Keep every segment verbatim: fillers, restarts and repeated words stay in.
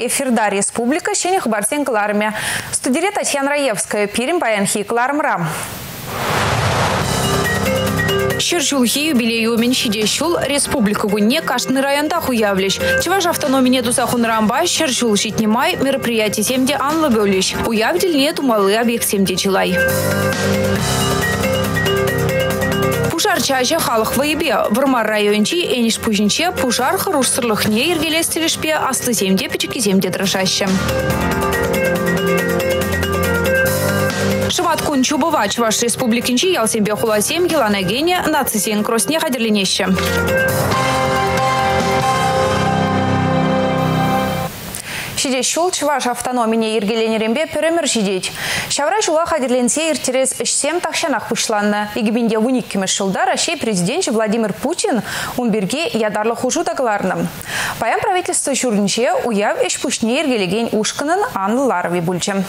эфирда республика шенех барсен кларме. Студия Татьяна Раевская, Пирим Баянхи Клармрам. Шыржулхи юбилею меньшиде шул республика гунне кашны районда хуявлиш. Чеваш автономине тусахун рамба шыржул шитнимай мероприятий семде анлы бөлиш. Уявдельне тумалы объект семде чилай. Пушар чаще халық вайбе. Вармар райончи эниш пужинче пушар харушсырлыхне ергелестелешпе асты семде пичики семде дрожащем. Шымат кун чубова Чуваш республикинчи ялсембе хуласем еланагене нацисен кросне хадерленеще. Шиде шул Чуваш автономине ергеленерембе перемер шидеть. Шавра жула хадерленсе иртерес шсем тахшанах пушланна. Игибинде униккимеш шулда Россия президент Владимир Путин умберге ядарлы хужу тагларным. Паян правительство шурнче уяв эшпушне ергелеген ушканын анлыларви бульчем.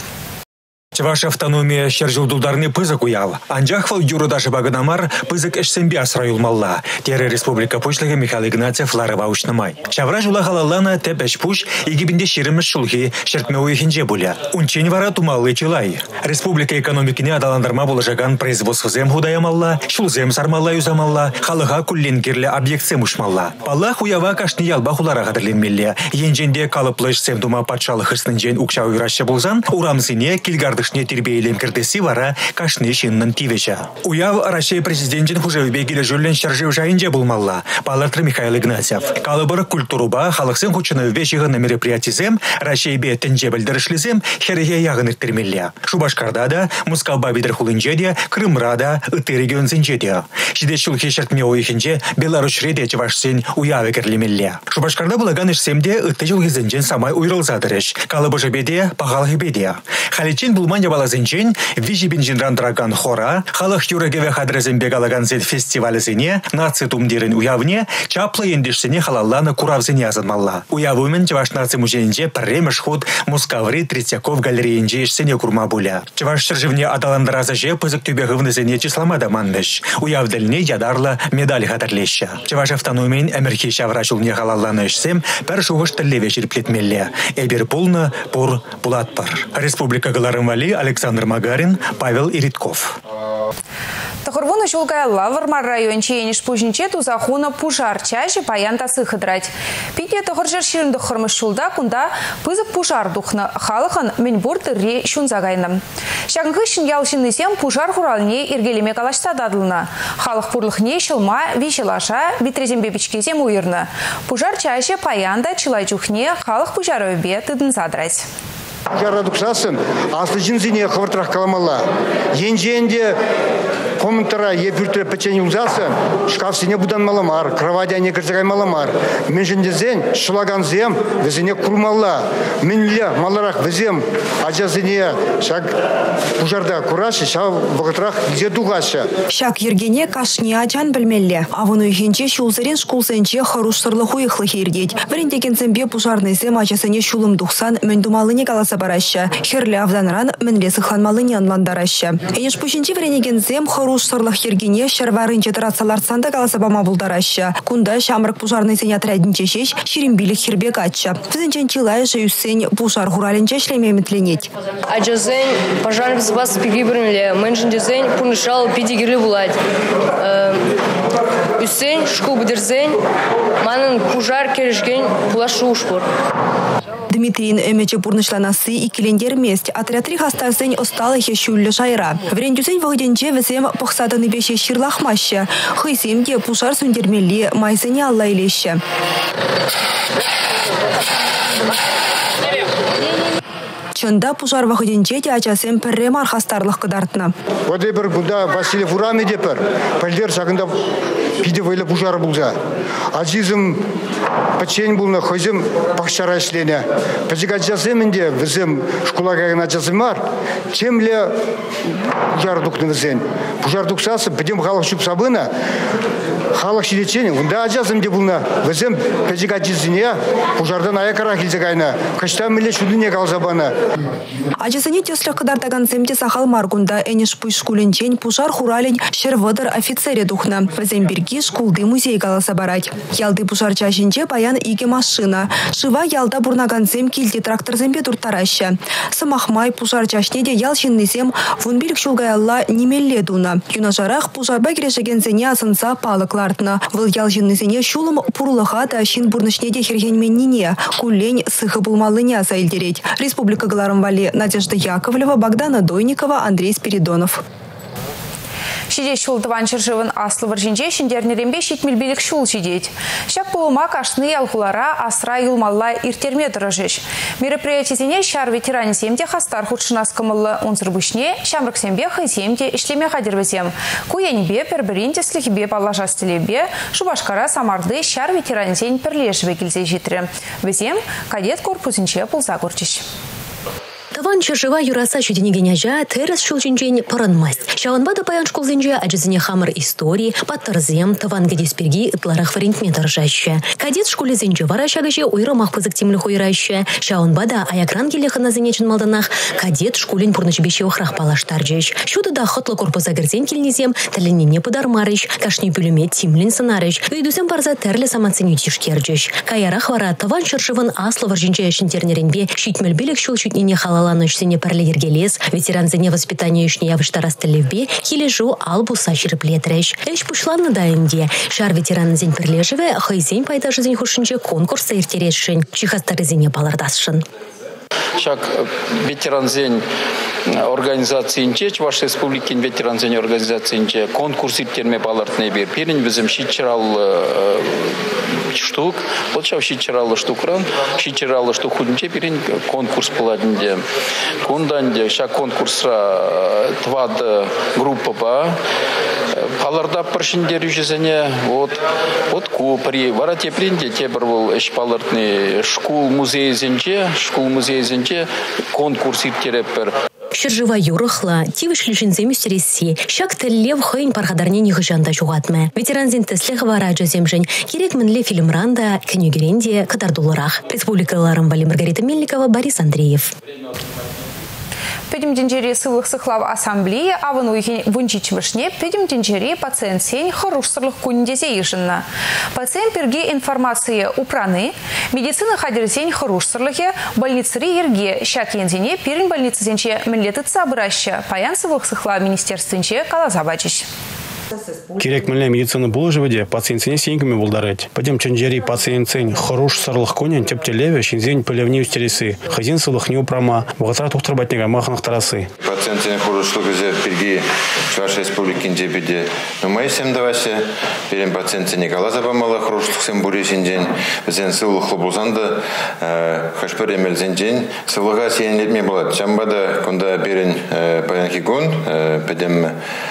Чуваш автономия шержулдулдарны пызык уяв. Анжахвал юрудаши баганамар пызык эшсембе асраюлмалла. Тере республика пошлыгы Михаил Игнатьев ларыва ушнамай. Шавра жула халаллана тепеш пуш игибинде ширимеш шулхи шертме уехинже буля. Унчень вара тумаллы чилай. Республика экономикине адаландарма булажаган производствозем худаямалла, шулзем сармалла юзамалла, халыга кулленкерле объектсем ушмалла. Паллах уява кашны ялба хулара хадырленмелле. Енженде калыплыш семдума патшалы хырснынжен укча уйраща булзан, урамсыне килгарды не тербейлем кирдеси вара кашны шиннан тивеча. Уяв Россия президентин хужевбе гиле жүрлен шаржев жайынже булмалла. Палатр Михаил Игнатьев. Калыбыр культуруба халықсын хучыны вешігі на мероприятизем Россия бе тенже білдірішлізем хереге яғын ирттермелле. Шубашкарда да, Мускалба бидір хулынжеде, Крымрада, ыты регионзенжеде. Шиде шулхи шертме ойхенже Беларусь реде чевашсен уявы керлемелле. Шубашкарда булаган ишсемде ыты жылгизенжен самай уйрылзадырыш. Калыбы жебеде, пағалғы беде. Халичин булман ябалазенчен, вижи бенжинран драган хора, халах юрегеве хадрезен бегалаган зель фестивалезене, наци тумдирен уявне, чаплы ендешсене халаллана куравзене азанмалла. Уявумен Чуваш наци музейнже премеш ход Мускаври Третьяков галереенже ешсене курма буля. Чуваш шержевне адаландразаже пызык тюбегывнезене числамада маннеш. Уявдельне ядарлы медаль хатарлеща. Чуваш автономиен эмерхи шаврачулне халаллана ешсем, пер шуғыш тіллеве шерплетмелле. Эбер пулна пур пулатпар. Республика Галарымвали, Александр Магарин, Павел Иритков. Тахурвуна шулгая Вармар районче ениш пужинче тузахуна пужар чаще паянта сыхыдрать. Питне тахуржар ширинды хырмыш шулда кунда пызык пужар духна халыхан менбур тырре шунзагайным. Шагынхышын ялшыннысем пужар хуралне иргелеме калашса дадылна. Халық пурлыхне шылма вишелаша битрезембе бичкезем уйырны. Пужар чаще паянда чилайчухне халық пужаровбе тыдын задрать. Жарадуксасын, аслы жинзине хвартрах каламала. Енженде комментара епюртре печенье узасы, шкафсине будан маламар, кровадяне кырзагай маламар. Менжендезен, шлаганзем, везене курмалла. Минле маларах везем, аджазине шаг пужарда кураши, шаг богатрах где дугаша. Шаг ергене кашне аджан білмелле. Авыну хинче шулзарен шкулсенче харуштырлы хуйықлы хирдеть. Варентекен зембе пужарный зем аджасыне шулым духсан мендумалыне каласа бараща. Херле авданран менлесі ханмалыне анландараща. Энеш пушинче варенеген зем харуштырлых ергене шарварынче тарацаларцанда каласа бама булдараща. Кунда шамрак пужарный зен отрядниче шеш ширимбилік хирбек атча. Візенчен чилай жаюссен пужар хуралинче шлемеметленеть. Аджазен пожар взваз пигибрмеле. Менжендезен пунышал пидигирлы булать. Үссен шкубдерзен манын пужар керешкен пулашу ушпор. Дмитрийн эмече пурнышланасы икилендер мест. Отрядри хастарзен осталых ещуллы шайра. Врендюзен вогденче везем похсаданы беше ширлахмаще. Хыйсемге пушар сундермели майзене алла илеще. Чында пужар вахыденче те ачасем перремар хастарлых кыдартна. Вот эбір бұнда Василий Фурами депер, пәлдер сағында пиде вайлы пужар бұлза. Азизым пачень бұлна хойзым пақшара ішлене. Пәзік ачасемінде візім шкулагайын ачасымар, чемле пужар дұқны візен. Пужар дұқсасы, бідем халық шүп сабына, халық шилечен, унда ажазым де булна. Візім пежигатизіне пужардан аякара келзегайна. Кыштан миле шудыне калзабана. Ажасыне теслі қыдартаган семте сахал маргунда әнеш пуш шкуленчен пужар хурален шервыдыр офицере духна. Візім бірге шкулды музей каласа барать. Ялды пужар чашинче паян иге машина. Шыва ялда бурнаган сем килди трактор зембе туртараща. Самахмай пужар чашнеде ялшинный сем вунбилік шулгаялла немелле дуна. Юнажарах пужарба керешеген зене асынса палыклартна. Выл ялшинный зене шулым пурлыха да шин бурнышнеде хергенменнине. Кулень сыхы булмалыня заилдереть. Республика Галарымвали, Надежда Яковлева, Богдана Дойникова, Андрей Спиридонов. Шидей шул тыван чыржывын аслы варжинже шиндернерембе шитмелбелік шул шидеть. Шак полума кашны ялхулара асра юлмалла иртерме дырыжыш. Мероприятизене шар ветеране семде хастар худшынаскамылы унзырбышне, шамрак сембе хайземде ишлеме хадервезем. Куянебе перберинде слихбе паллажастелебе, шубашкара самарды шар ветеранзен перлежве келзе житрі. Везем кадет корпусинче пулза горчиш. Таван чыржыва юраса чуденегеняжа терес шулчинчен паранмасть. Шаунбада паян школзенже аджизине хамыр истории, паттарзем таван гедесперги ытларах варентме торжаще. Кадет школе зенже варашагаже уйрамах пызык темлі хуйраще. Шаунбада аякран келехана зенечен малданах кадет школен пурнышбеше охрах палаштаржеш. Шуды да хотлы корпуса герзен келнезем, тәлінене пыдармарыш, кашни пүліме тимлен сынарыш. Үйдусен барза тәрлі саманценю тишкерджеш. Каярах вара таван чыржывын аслы варжинче шинтернеренбе шитмелбелек шул чутнене халала ночсене парлегергелес, ветеранзене воспитания ушне явыштарастылевбе, хилежу албуса шириплетреш. Эш пушланны да инде. Шар ветеранзен перлежеве, хайзен пайдажызен хушинче конкурса иртерешшин, чихастарызене палардасшин. Шак ветеранзен организациинче, Чуваш республикин ветеранзен организациинче конкурс иртерме балартне бер. Перин бізім шитчырал штук, вот шау шитчыралы штукран, шитчыралы штук худинче перин конкурс пладинде. Кунданде шак конкурсра твад группа ба. Паларда паршиндер южезене, вот, вот ку при варате принде тебр был эшпалартный школ музей зенче, школ музей зенче конкурс иртерепер. Шыржыва юрыхла, тивыш лишинзе мюстересси, шак тәллев хойн пархадарне нихыжанда жугатмы. Ветеранзен теслех вара жоземжен, керек мінле фильмранда, кенюгеренде, катардуларах. Республика Галарымвали, Маргарита Мельникова, Борис Андреев. Педим деньжери сылых сыхлав ассамблеи, а вон вунчичмышне педим деньжери пациент сень хорошсырлых кундезе ежинна. Пациент перге информации упраны, медицина хадер сень хорошсырлыхе, больницари ерге, щак ензене перин больницы зенче милетыца обраща, паян сылых сыхлав министерственче калазабачищ. Керек милне медицина булыжываде пациентсене сеньками булдарать. Пойдем ченджери пациентсень хорош сарлых конен тептелеве шинзень полевни устересы. Хазин сылых не упрама, богатра тухтрабатнега махнах тарасы. Пациентсене хорош что где перги Чуваш республики инжебиде. Но мы всем давасе перем пациентсене калазабамала хорош сем буресин день. Зен сылых лобузанда хашперемел зен день. Сылыга сен летме булат. Чамбада кунда берен паянхигон педем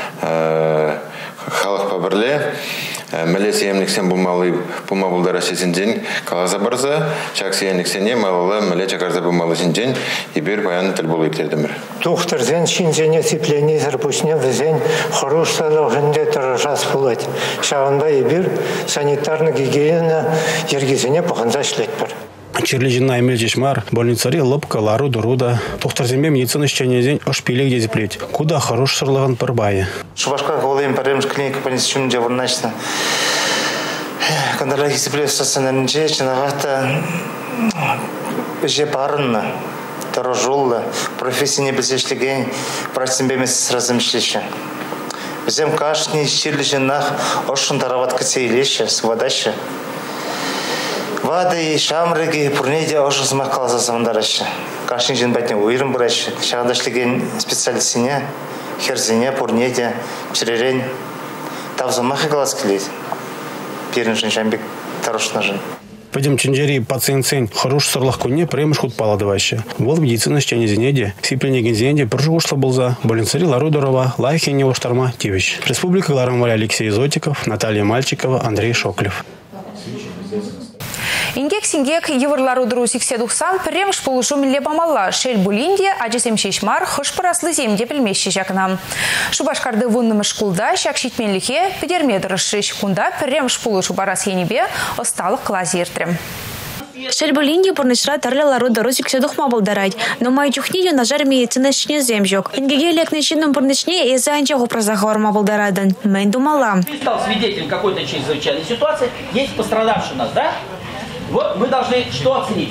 халық пабірле, мәле сиемліксен бұлмалы бұлма бұлдара сезінден қалаза барза, чак сиемліксене малалы мәле чакарза бұлмалы зінден ебер баяны тіл болу ектердімір. Доктор-зен шинзене цепление зарпусне візен хорошталы ғынде тұржас бұлад. Шағынба ебер санитарны гигиена ергезене бұғынза шлет бір. Черлежина эмел жешмар, больницари лопка, лару, дуруда. Тухтарзембе медицина щенезень ошпилек дезеплеть. Куда хорош сырлыгын пырбайы. Шубашка голым паремш клиника понесчун девурначна. Кандараги сеплесасынанче чынагата же парынна, торожулла, профессия не безешлеген, працембемес сразым шлеща. Безем кашни черлежинах ошын тараватка цейлеща, свадаща. Вады и шамрыги пурнеде ошыз мақаласа самандарашы. Кашын жин бәтіне уйрым бұрашы. Шағадашлеген специалистіне, херзіне, пурнеде, чиререн. Тавзамақы қалас келейді. Перін жин жамбек тарошына жин. Пойдем ченджери пациентсен хорош сырлых коне премыш худ паладываще. Вол медицина щенезенеде, сиплене гензенеде пржугушла болза, больницари лару дорова, лайхене оштарма тивищ. Республика Галарымвали, Алексей Зотиков, Наталья Мальчикова, Андрей Шоклев. Ингек сингек еврлару дру сикседухсан премш полушу милле бамалла шель булинде ажесем шешмар хыш параслы земде пельмеші жақынам. Шубашкарды вуннымы шкулда шак шитменліке педермедры шеш кунда премш полушу барас енебе осталық клаз ертрем. Шельбулинде пурнышра тарля лару дорозик седухма болдарать, но май чухнию на жар медицинашне земжок. Ингеге лекнечинным пурнышне из-за анчаху прозахорма болдарадан. Мэн думала. Ты стал свидетелем какой-то чрезвычайной ситуации, есть пострадавший у нас, да? Вот мы должны что оценить?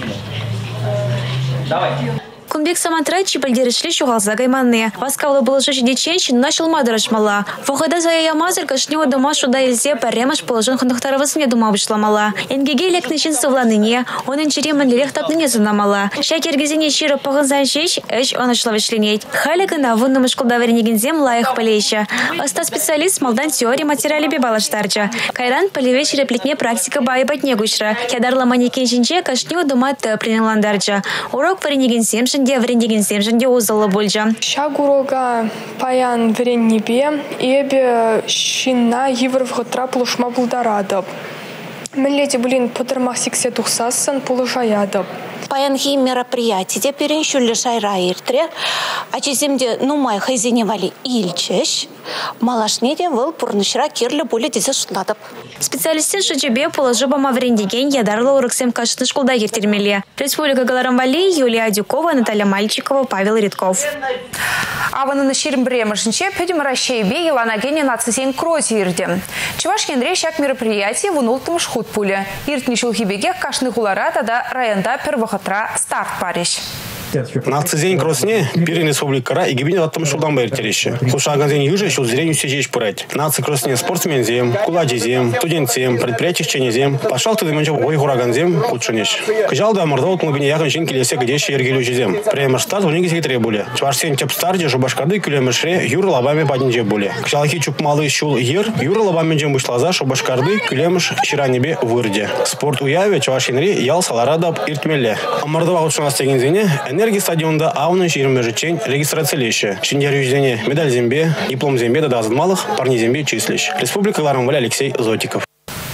Давайте. Кунбек самантрат чипальдеришли шугалза гайманне. Васкавлы было жечь диченщин начал мадрашмала. Вохада за я мазаль кашнего дома шуда ильзе паремаш положен хандухтаровасне дума обышламала. Энгеге лекнечин совланыне, он инчереман лилех тапныне занамала. Шакергезине щиро погонзан щещ, эш он очлавышленеть. Халика на вунном школдавернигензем лаях полеща. Оста специалист малдан теории материали бибалаштарча. Кайран полевеч реплетне практика баебать негушра. Кядарла манекен шинче кашнего дома тепринеландарча. Урок паренигензем де врендеген семженде узалы болжа. Шагурога паян вреннебе эбе шинна евровға трапылышма бұлдарадып. Милети блин подырмақ сиксе тухсасын пулышаядып. Паянхи мероприятий, те переншулли шайра иртре, а чиземде нумай хайзеневали ильчеш, малашнеде выл пурнышра кирлі боле дезе шутладып. Специалисты шучебе положиба маврендеген ядарлы урыксем кашны школда ертермеле. Республика Галарамвали, Юлия Дюкова, Наталья Мальчикова, Павел Редков. Аваны на ширм бремышнче пөдім расшейбе еланагене нацисен крози ирде. Чуваш кендре шак мероприятий вунултым шхут пуле. Иртнишул хибеге кашны хулара тада районда первохотра старт париш. Нацизень кросне пирин республикара и гибин аттым шулдан бэртереші. Хушаганзен южа шул зренью сечеш пырать. Наци кросне спортсмензем, куладезем, студентзем, предприятийченезем, пошал ты дыманча ой хураганзем кутшынеш. Кыжал да мордовок мубине яхан шин келесе гдеші ергелючезем. Премерштат унигисе требуле. Чварсен тепстарде жубашкарды кюлемешре юр лабами падинже буле. Кыжалхи чупмалы шул ер, юр лабами джем бушлаза шубашкарды кюлемеш ширанебе вырде. Спорт уяве чвашинри ял саларадап иртмелле. А мордова учшанас тегензене энергия стадионда ауны жирме жечень регистрациялеші. Шиндер юждене медаль зембе, диплом зембе да дазадмалых, парни зембе числиш. Республика Галарамвали, Алексей Зотиков.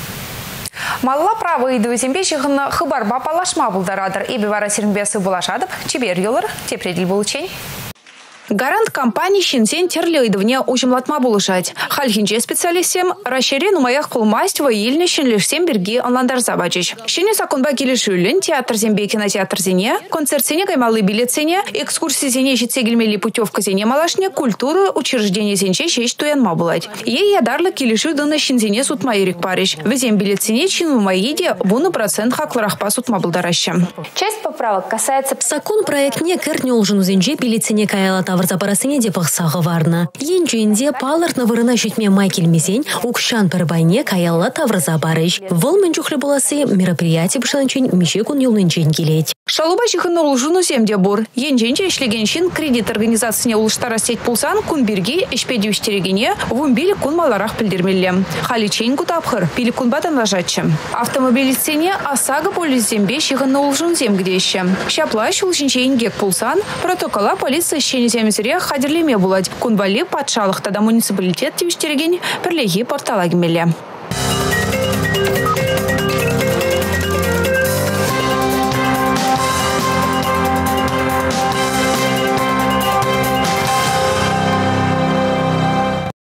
Малла правы иду зембе шығынна хыбарба палашма бұлдарадыр. Эбі вара сирнбесі бұлашадып, чебер елыр, тепреділ бұлчень. Гарант компании шинсен терлейдовне ужимлатма булышать. Хальхинче специалистем расширен у моих кулмасть воильни шинлишсем берги онландар забачич. Шине сакунба килишюлин, театр зембе кинотеатр зене, концерт зене каймалы билет зене, экскурсии зене житсегельмели путевка зене малашне, культуры учреждение зенче шесть туян мабулать. Ей ядарлы килишу дына шинзене сутмаирик париж. Везем билет зене чин в маиде буну процент хакларахпа сутмабулдараща. Часть поправок касается... Сакун проект не керни улжину зенче билет зене каялата Варзапарасыне де пахсағы варна. Енчуінде палыртны вырына шүтме майкел мезень укшан пірбайне каялла таврза барыш. Вол мэнчухлі боласы мероприятие бішанчын мешекун юлнынчын келет. Шалуба жихынны улжуну земде бур. Енченче ишлегеншин кредит организацияне улыштара сеть пулсан кунберги эшпеди үштерегене вумбили кун маларах пілдермелле. Халичейн кутапхыр, пили кунбадан лажатчы. Автомобилистене асага полис зембе жихынны улжун земгдеще. Шаплаш улжинчейн гек пулсан, протокола полиция щени земзіре хадерлеме булать. Кунбали патшалық тада муниципалитет тевіштереген пірлеги порталагмеле.